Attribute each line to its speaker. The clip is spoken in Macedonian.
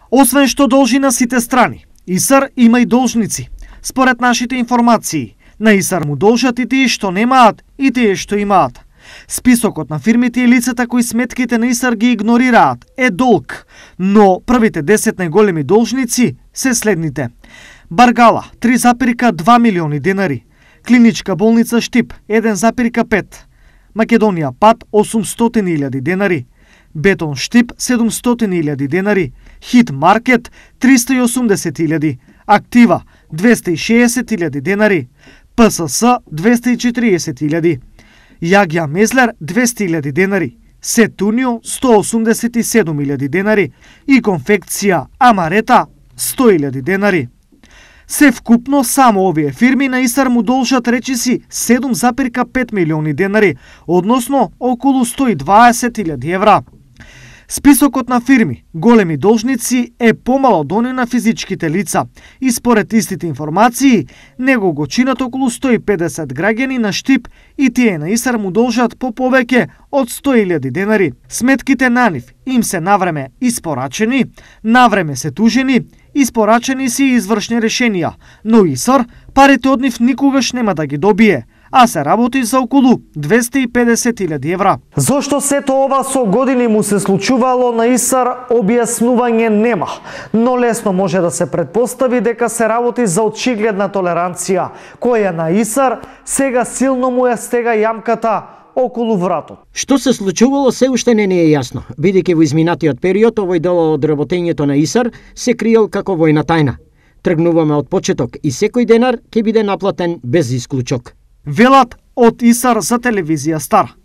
Speaker 1: Освен што должи на сите страни, ИСАР има и должници. Според нашите информации, на ИСАР му должат и тие што немаат и тие што имаат. Списокот на фирмите и лицата кои сметките на ИСАР ги игнорираат е долг, но првите 10 најголеми должници се следните. Баргала 3,2 милиони денари, Клиничка болница Штип 1,5, Македонија Пат 800.000 денари, Бетон Штип 700.000 денари, Хит Маркет 380.000, Актива 260.000 денари, ПСС 240.000, Јагја Мезлер 200.000 денари, Сетунио 187.000 денари и Конфекција Амарета 100.000 денари. Се вкупно само овие фирми на ИСАР му должат речиси 7,5 милиони денари, односно околу 120.000 евра. Списокот на фирми, големи должници, е помало од оној на физичките лица и според истите информации, него го чинат околу 150 граѓани на Штип и тие на ИСАР му должат по повеќе од 100.000 денари. Сметките на нив им се навреме испорачени, навреме се тужени, испорачени си извршни решенија, но ИСАР парите од нив никогаш нема да ги добие, а се работи за околу 250.000 евра.
Speaker 2: Зошто сето ова со години му се случувало на ИСАР, објаснување нема, но лесно може да се предпостави дека се работи за очигледна толеранција, која на ИСАР сега силно му ја стега јамката околу вратот.
Speaker 3: Што се случувало се уште не е јасно, бидејќи во изминатиот период овој дел од работењето на ИСАР се криел како војна тајна. Тргнуваме од почеток и секој денар ќе биде наплатен без исклучок.
Speaker 1: Велат од ИСАР за телевизија Стар.